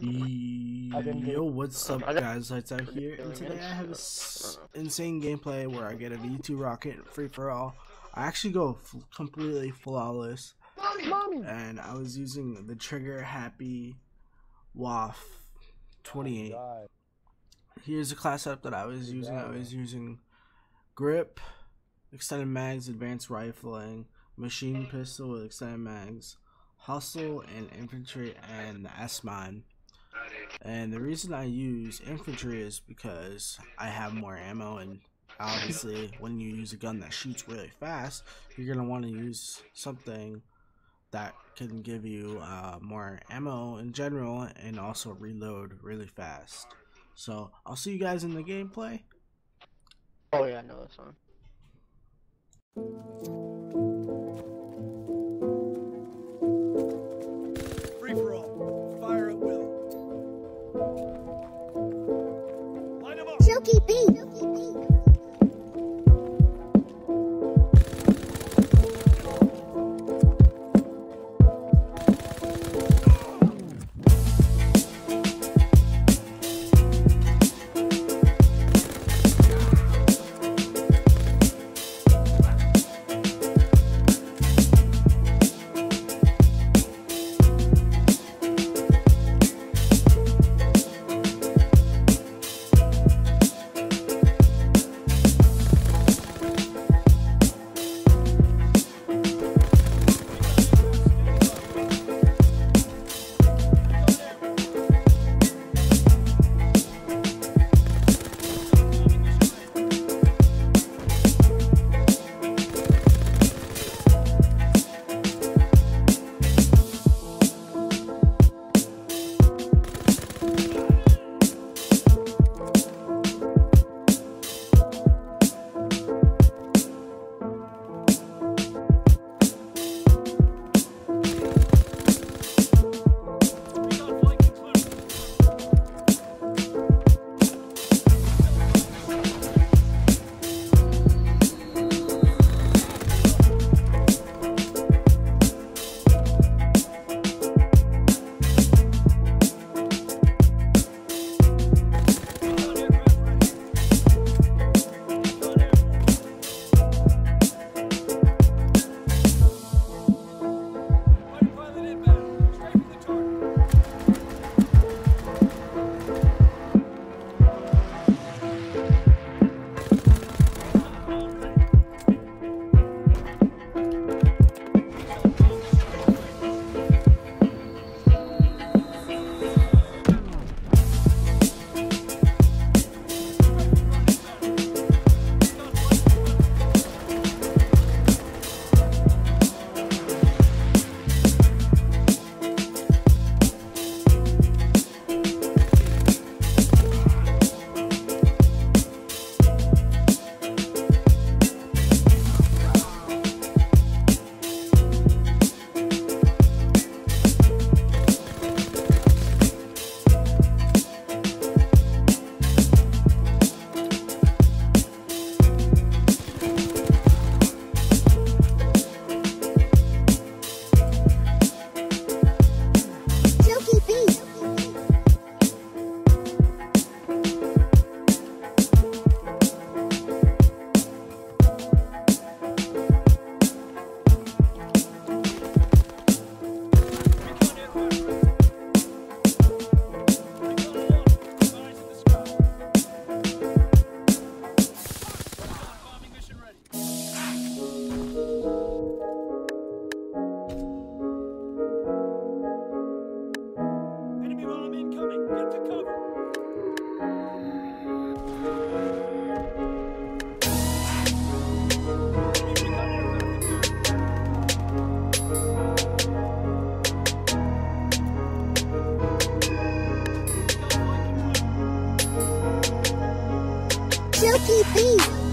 Yo, what's up guys, Lights Out here, and today I have this insane gameplay where I get a V2 rocket free for all. I actually go completely flawless, and I was using the Trigger Happy WAF 28. Here's the class setup that I was using. I was using grip, extended mags, advanced rifling, machine pistol with extended mags, hustle, and infantry, and the S-Mod. And the reason I use infantry is because I have more ammo, and obviously when you use a gun that shoots really fast, you're going to want to use something that can give you more ammo in general and also reload really fast. So I'll see you guys in the gameplay. Oh yeah, I know this one. Free for all. Fire at will. Line them up. Silky B. Silky B.